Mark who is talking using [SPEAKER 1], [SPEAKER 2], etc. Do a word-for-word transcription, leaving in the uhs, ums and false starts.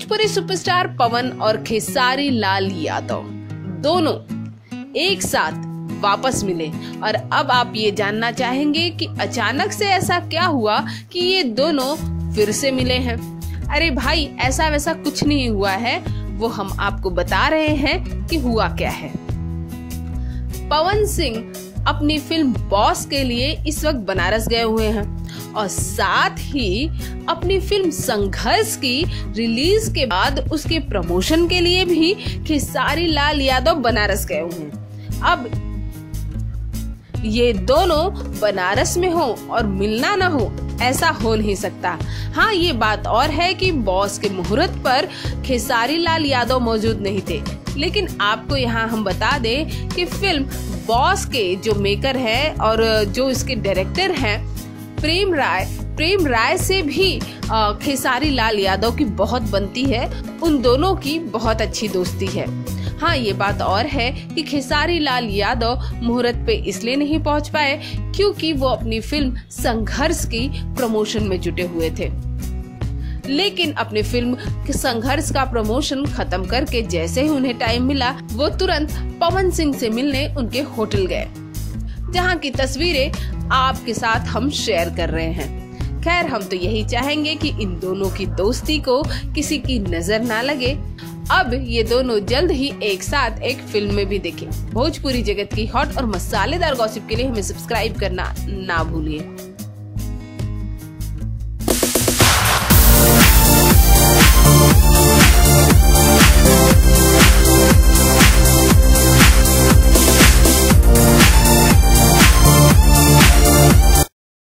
[SPEAKER 1] Bhojpuri superstar पवन और खेसारी लाल यादव दोनों एक साथ वापस मिले और अब आप ये जानना चाहेंगे कि अचानक से ऐसा क्या हुआ कि ये दोनों फिर से मिले हैं। अरे भाई, ऐसा वैसा कुछ नहीं हुआ है, वो हम आपको बता रहे हैं कि हुआ क्या है। पवन सिंह अपनी फिल्म बॉस के लिए इस वक्त बनारस गए हुए हैं और साथ ही अपनी फिल्म संघर्ष की रिलीज के बाद उसके प्रमोशन के लिए भी खेसारी लाल यादव बनारस गए हुए हैं। अब ये दोनों बनारस में हो और मिलना ना हो, ऐसा हो नहीं सकता। हाँ, ये बात और है कि बॉस के मुहूर्त पर खेसारी लाल यादव मौजूद नहीं थे, लेकिन आपको यहाँ हम बता दें कि फिल्म बॉस के जो मेकर है और जो इसके डायरेक्टर हैं प्रेम राय प्रेम राय से भी खेसारी लाल यादव की बहुत बनती है। उन दोनों की बहुत अच्छी दोस्ती है। हाँ, ये बात और है कि खेसारी लाल यादव मुहूर्त पे इसलिए नहीं पहुंच पाए क्योंकि वो अपनी फिल्म संघर्ष की प्रमोशन में जुटे हुए थे, लेकिन अपनी फिल्म संघर्ष का प्रमोशन खत्म करके जैसे ही उन्हें टाइम मिला, वो तुरंत पवन सिंह से मिलने उनके होटल गए, जहां की तस्वीरें आपके साथ हम शेयर कर रहे हैं। खैर, हम तो यही चाहेंगे कि इन दोनों की दोस्ती को किसी की नजर ना लगे। अब ये दोनों जल्द ही एक साथ एक फिल्म में भी देखें। भोजपुरी जगत की हॉट और मसालेदार गॉसिप के लिए हमें सब्सक्राइब करना ना भूलिए।